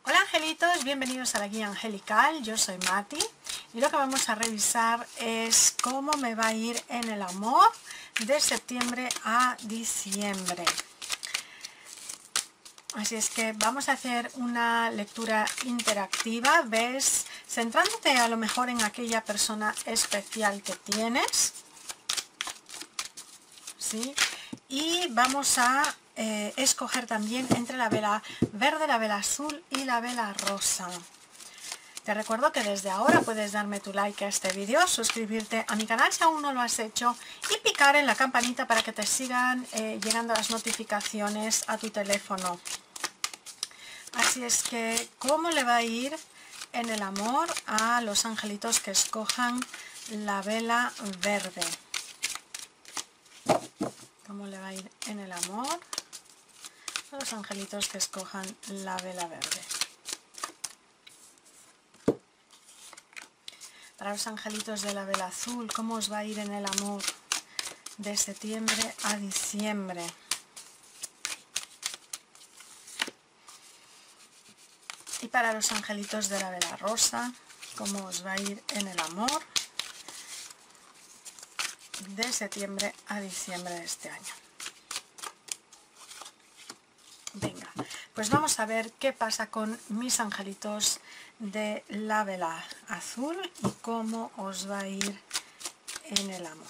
Hola angelitos, bienvenidos a la guía angelical, yo soy Mati y lo que vamos a revisar es cómo me va a ir en el amor de septiembre a diciembre. Así es que vamos a hacer una lectura interactiva, ves, centrándote a lo mejor en aquella persona especial que tienes, ¿sí? Y vamos a escoger también entre la vela verde, la vela azul y la vela rosa. Te recuerdo que desde ahora puedes darme tu like a este vídeo, suscribirte a mi canal si aún no lo has hecho y picar en la campanita para que te sigan llegando las notificaciones a tu teléfono. Así es que, ¿cómo le va a ir en el amor a los angelitos que escojan la vela verde? ¿Cómo le va a ir en el amor a los angelitos que escojan la vela verde? Para los angelitos de la vela azul, ¿cómo os va a ir en el amor de septiembre a diciembre? Y para los angelitos de la vela rosa, ¿cómo os va a ir en el amor de septiembre a diciembre de este año? Venga, pues vamos a ver qué pasa con mis angelitos de la vela azul y cómo os va a ir en el amor.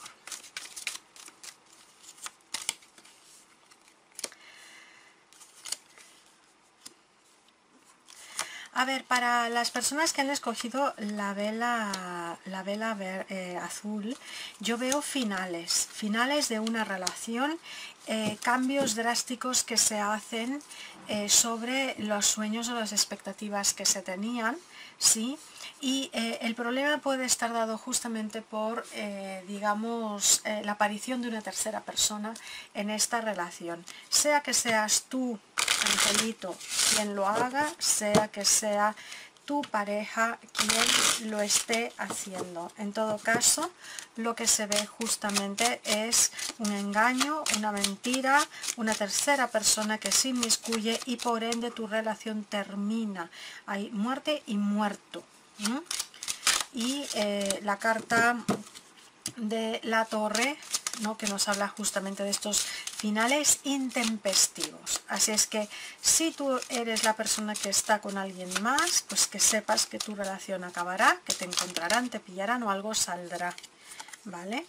A ver, para las personas que han escogido la vela azul, yo veo finales de una relación, cambios drásticos que se hacen sobre los sueños o las expectativas que se tenían, ¿sí? Y el problema puede estar dado justamente por, digamos, la aparición de una tercera persona en esta relación. Sea que seas tú, angelito, quien lo haga, sea que sea tu pareja quien lo esté haciendo. En todo caso, lo que se ve justamente es un engaño, una mentira, una tercera persona que se inmiscuye y por ende tu relación termina. Hay muerte y muerto. Y la carta de la torre, ¿no?, que nos habla justamente de estos finales intempestivos. Así es que si tú eres la persona que está con alguien más, pues que sepas que tu relación acabará, que te encontrarán, te pillarán o algo saldrá, ¿vale?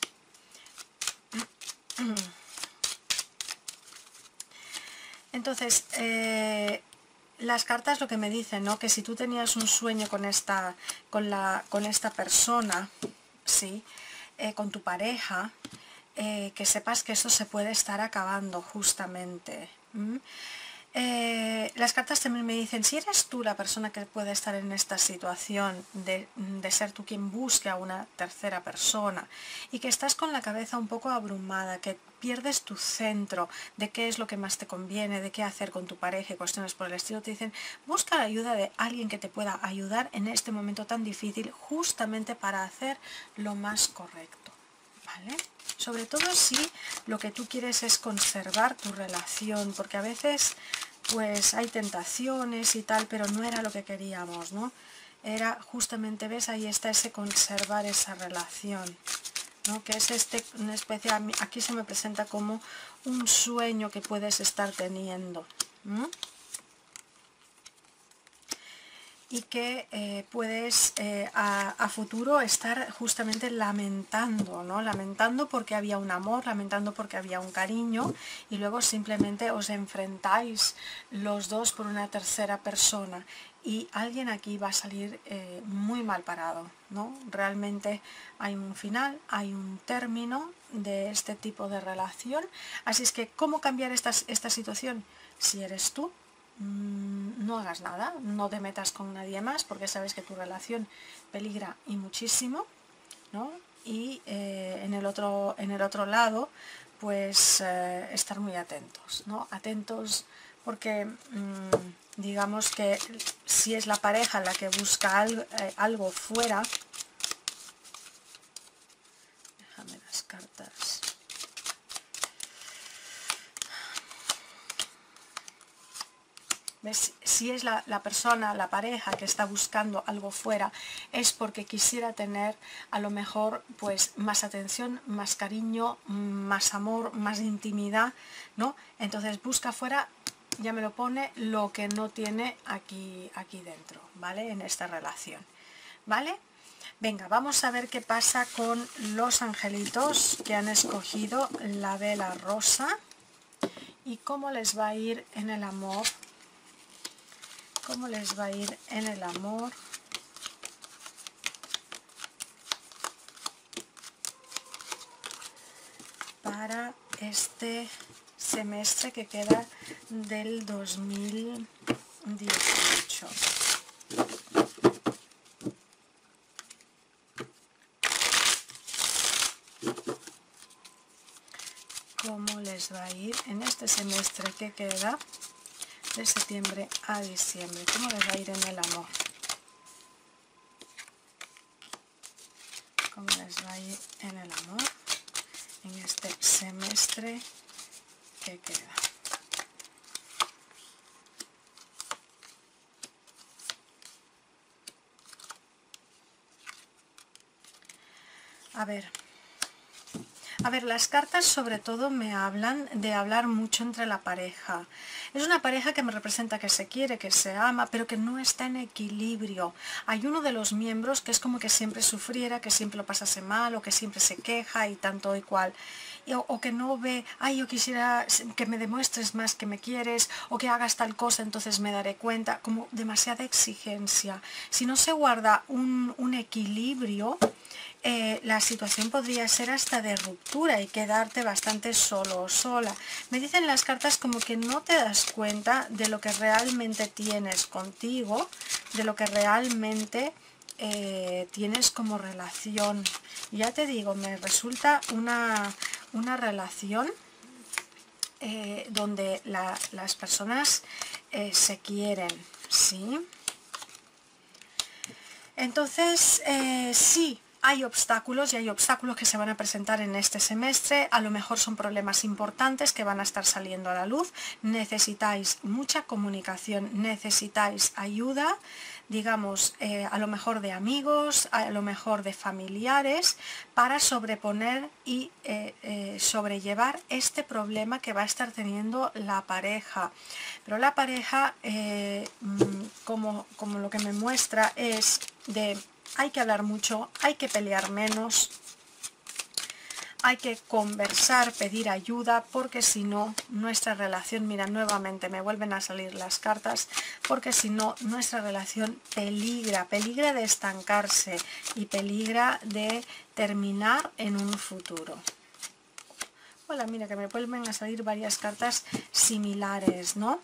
Entonces, las cartas lo que me dicen, ¿no?, que si tú tenías un sueño con esta persona, ¿sí?, con tu pareja, que sepas que eso se puede estar acabando justamente. Las cartas también me dicen, si eres tú la persona que puede estar en esta situación de ser tú quien busque a una tercera persona y que estás con la cabeza un poco abrumada, que pierdes tu centro de qué es lo que más te conviene, de qué hacer con tu pareja y cuestiones por el estilo, te dicen, busca la ayuda de alguien que te pueda ayudar en este momento tan difícil justamente para hacer lo más correcto, ¿vale? Sobre todo si lo que tú quieres es conservar tu relación, porque a veces pues hay tentaciones y tal, pero no era lo que queríamos, ¿no? Era justamente, ¿ves? Ahí está ese conservar esa relación, ¿no? Que es una especie, aquí se me presenta como un sueño que puedes estar teniendo, ¿no? Y que puedes a futuro estar justamente lamentando, ¿no? Lamentando porque había un amor, lamentando porque había un cariño y luego simplemente os enfrentáis los dos por una tercera persona y alguien aquí va a salir muy mal parado, ¿no? Realmente hay un final, hay un término de este tipo de relación, así es que ¿cómo cambiar esta situación? Si eres tú, no hagas nada, no te metas con nadie más porque sabes que tu relación peligra y muchísimo, ¿no? Y en el otro lado, pues estar muy atentos, ¿no? Atentos porque digamos que si es la pareja la que busca algo fuera, déjame las cartas. ¿Ves? si es la persona, la pareja que está buscando algo fuera, es porque quisiera tener a lo mejor pues más atención, más cariño, más amor, más intimidad, ¿no? Entonces busca fuera, ya me lo pone, lo que no tiene aquí dentro, ¿vale? En esta relación, ¿vale? Venga, vamos a ver qué pasa con los angelitos que han escogido la vela rosa y cómo les va a ir en el amor. ¿Cómo les va a ir en el amor? Para este semestre que queda del 2018. ¿Cómo les va a ir en este semestre que queda de septiembre a diciembre? ¿Cómo les va a ir en el amor? ¿Cómo les va a ir en el amor en este semestre que queda? A ver, las cartas sobre todo me hablan de hablar mucho entre la pareja. Es una pareja que me representa que se quiere, que se ama, pero que no está en equilibrio. Hay uno de los miembros que es como que siempre sufriera, que siempre lo pasase mal, o que siempre se queja y tanto y cual. O que no ve, ay, yo quisiera que me demuestres más que me quieres, o que hagas tal cosa, entonces me daré cuenta. Como demasiada exigencia. Si no se guarda un equilibrio, la situación podría ser hasta de ruptura y quedarte bastante solo o sola. Me dicen las cartas como que no te das cuenta de lo que realmente tienes contigo, de lo que realmente tienes como relación. Ya te digo, me resulta una relación donde las personas se quieren, ¿sí? Entonces, sí, hay obstáculos y hay obstáculos que se van a presentar en este semestre. A lo mejor son problemas importantes que van a estar saliendo a la luz. Necesitáis mucha comunicación, necesitáis ayuda, digamos, a lo mejor de amigos, a lo mejor de familiares, para sobreponer y sobrellevar este problema que va a estar teniendo la pareja. Pero la pareja, como lo que me muestra es de hay que hablar mucho, hay que pelear menos, hay que conversar, pedir ayuda, porque si no, nuestra relación, mira, nuevamente me vuelven a salir las cartas, porque si no, nuestra relación peligra de estancarse y peligra de terminar en un futuro. Hola, mira que me vuelven a salir varias cartas similares, ¿no?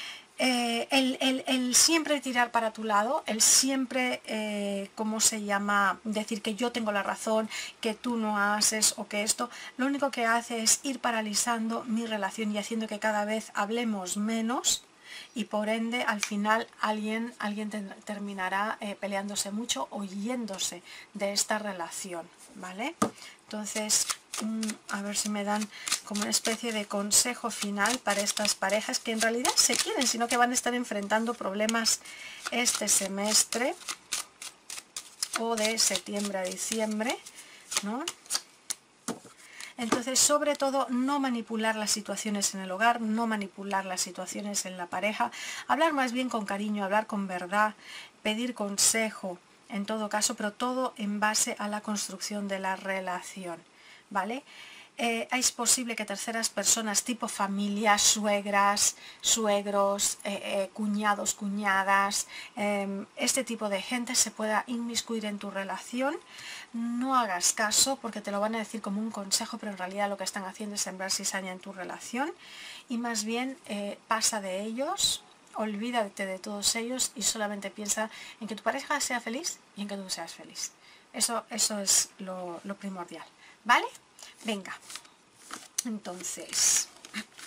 El siempre tirar para tu lado, el siempre, ¿cómo se llama? Decir que yo tengo la razón, que tú no haces o que esto, lo único que hace es ir paralizando mi relación y haciendo que cada vez hablemos menos y por ende al final alguien terminará peleándose mucho o yéndose de esta relación, ¿vale? Entonces, a ver si me dan como una especie de consejo final para estas parejas que en realidad se quieren, sino que van a estar enfrentando problemas este semestre o de septiembre a diciembre, ¿no? Entonces, sobre todo, no manipular las situaciones en el hogar, no manipular las situaciones en la pareja, hablar más bien con cariño, hablar con verdad, pedir consejo, en todo caso, pero todo en base a la construcción de la relación, ¿vale? Es posible que terceras personas tipo familia, suegras, suegros, cuñados, cuñadas, este tipo de gente se pueda inmiscuir en tu relación. No hagas caso porque te lo van a decir como un consejo, pero en realidad lo que están haciendo es sembrar cizaña en tu relación y más bien pasa de ellos, olvídate de todos ellos y solamente piensa en que tu pareja sea feliz y en que tú seas feliz. Eso es lo primordial, ¿vale? Venga, entonces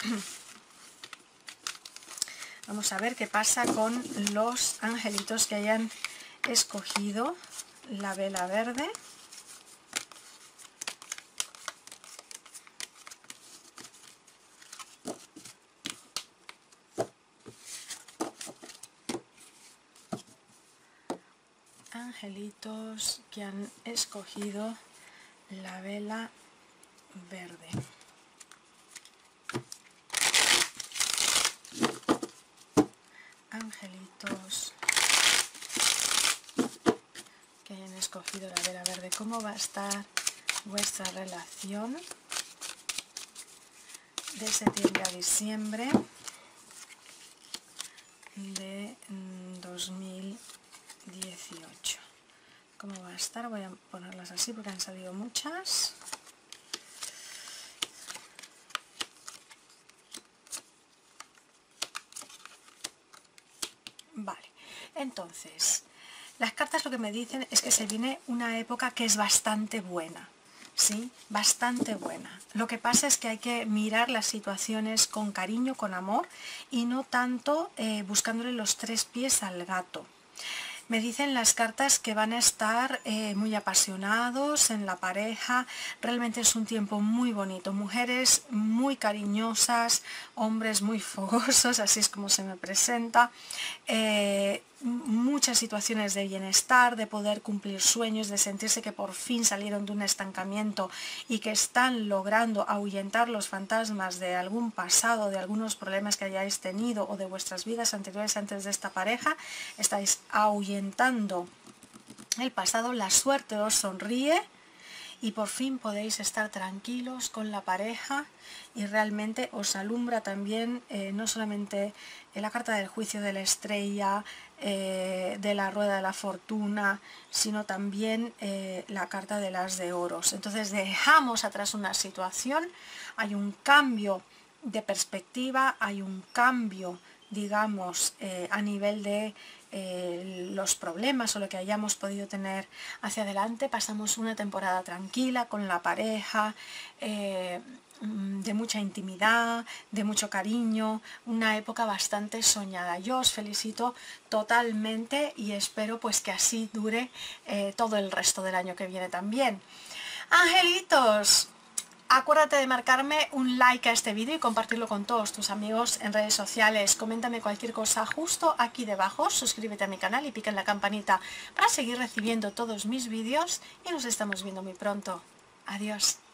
vamos a ver qué pasa con los angelitos que hayan escogido la vela verde. angelitos que han escogido la vela verde. Angelitos que hayan escogido la vela verde, ¿cómo va a estar vuestra relación de septiembre a diciembre de 2018? ¿Cómo va a estar? Voy a ponerlas así porque han salido muchas. Vale, entonces, las cartas lo que me dicen es que se viene una época que es bastante buena, ¿sí? Bastante buena. Lo que pasa es que hay que mirar las situaciones con cariño, con amor, y no tanto buscándole los tres pies al gato. Me dicen las cartas que van a estar muy apasionados en la pareja, realmente es un tiempo muy bonito, mujeres muy cariñosas, hombres muy fogosos, así es como se me presenta, muchas situaciones de bienestar, de poder cumplir sueños, de sentirse que por fin salieron de un estancamiento y que están logrando ahuyentar los fantasmas de algún pasado, de algunos problemas que hayáis tenido o de vuestras vidas anteriores antes de esta pareja. Estáis ahuyentando el pasado, la suerte os sonríe y por fin podéis estar tranquilos con la pareja y realmente os alumbra también no solamente la carta del juicio, de la estrella, de la rueda de la fortuna, sino también la carta de las de oros. Entonces dejamos atrás una situación, hay un cambio de perspectiva, hay un cambio, digamos, a nivel de los problemas o lo que hayamos podido tener hacia adelante. Pasamos una temporada tranquila con la pareja, de mucha intimidad, de mucho cariño, una época bastante soñada. Yo os felicito totalmente y espero pues que así dure todo el resto del año que viene también. Angelitos, acuérdate de marcarme un like a este vídeo y compartirlo con todos tus amigos en redes sociales. Coméntame cualquier cosa justo aquí debajo, suscríbete a mi canal y pica en la campanita para seguir recibiendo todos mis vídeos y nos estamos viendo muy pronto. Adiós.